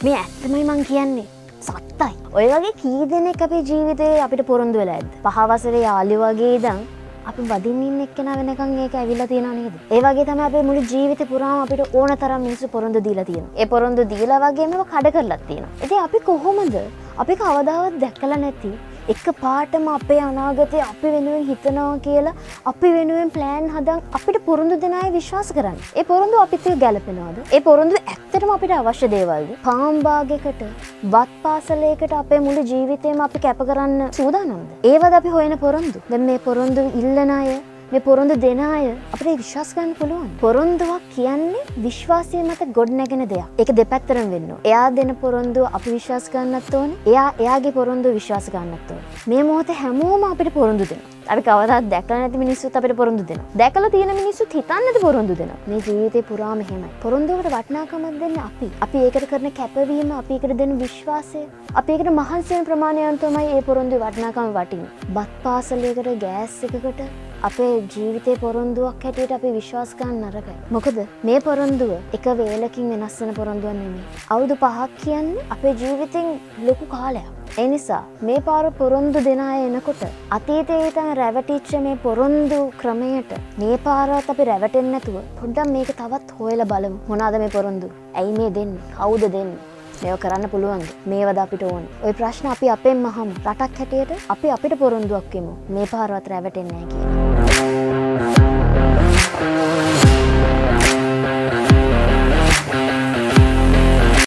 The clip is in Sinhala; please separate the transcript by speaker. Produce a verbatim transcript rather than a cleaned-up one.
Speaker 1: මේ ඇත්තමයි මං කියන්නේ. සත්තයි. ඔය වගේ කී දෙනෙක් අපේ ජීවිතේ අපිට පොරොන්දු වෙලා ඇද්ද? පහ වසරේ යාළු වගේ ඉඳන් අපි වදින්න ඉන්න එක්කෙනා වෙනකන් ඒක ඇවිල්ලා තියෙනව නේද? ඒ වගේ තමයි අපේ මුළු ජීවිතේ පුරාම අපිට ඕන තරම් මිනිස්සු පොරොන්දු දීලා තියෙනවා. ඒ පොරොන්දු දීලා වගේම කඩ කරලත් තියෙනවා. ඉතින් අපි කොහොමද අපි කවදාවත් දැකලා නැති එක පාටම අපේ අනාගතය අපි වෙනුවෙන් හිතනවා කියලා අපි වෙනුවෙන් ප්ලෑන් හදන් අපිට පොරොන්දු දෙන අය විශ්වාස කරන්න. ඒ පොරොන්දු අපිට ගැලපෙනවද? ඒ පොරොන්දු ඇත්තටම අපිට අවශ්‍ය දේවල්ද? පාම් බාගයකට, වත් පාසලයකට අපේ මුළු ජීවිතේම අපි කැප කරන්න සූදානම්ද? ඒවද අපි හොයන පොරොන්දු? දැන් මේ පොරොන්දු ඉල්ලන අය, මේ පොරොන්දු දෙන අය අපිට විශ්වාස ගන්න පුළුවන්. පොරොන්දුවක් කියන්නේ විශ්වාසය මත ගොඩනැගෙන දෙයක්. ඒක දෙපැත්තරම වෙන්න ඕනේ. එයා දෙන පොරොන්දුව අපි විශ්වාස ගන්නත් ඕනේ. එයා එයාගේ පොරොන්දුව විශ්වාස ගන්නත් ඕනේ. මේ මොහොතේ හැමෝම අපිට පොරොන්දු දෙනවා. අපි කවදාවත් දැකලා නැති මිනිස්සුත් අපිට පොරොන්දු දෙනවා. දැකලා තියෙන මිනිස්සුත් හිතන්නද පොරොන්දු දෙනවා. මේ ජීවිතේ පුරාම එහෙමයි. පොරොන්දුවකට වටිනාකමක් දෙන්නේ අපි. අපි ඒකට කරන කැපවීම, අපි ඒකට දෙන විශ්වාසය, අපි ඒකට මහන්සි වෙන ප්‍රමාණයන් තමයි මේ පොරොන්දුවේ වටිනාකම වටින්නේ. බත් පාසලයකට, ගෑස් එකකට අපේ ජීවිතේ පොරොන්දුවක් හැටියට අපි විශ්වාස ගන්න නරකයි. මොකද මේ පොරොන්දුව එක වේලකින් වෙනස් වෙන පොරොන්දුවක් නෙමෙයි. අවුරුදු පහක් කියන්නේ අපේ ජීවිතෙන් ලොකු කාලයක්. ඒ නිසා මේ පාර පොරොන්දු දෙන අය එනකොට අතීතයේ ඉඳන් රැවටිච්ච මේ පොරොන්දු ක්‍රමයට මේ පාරවත් අපි රැවටෙන්නේ නැතුව පොඩ්ඩක් මේක තවත් හොයලා බලමු. මොනවාද මේ පොරොන්දු? ඇයි මේ දෙන්නේ? කවුද දෙන්නේ? මේව කරන්න පුළුවන්ද? මේවද අපිට ඕනේ? ওই ප්‍රශ්න අපි අපෙන්ම අහමු. රටක් හැටියට අපි අපිට පොරොන්දුවක් වෙමු. මේ පාරවත් රැවටෙන්නේ නැහැ කියලා.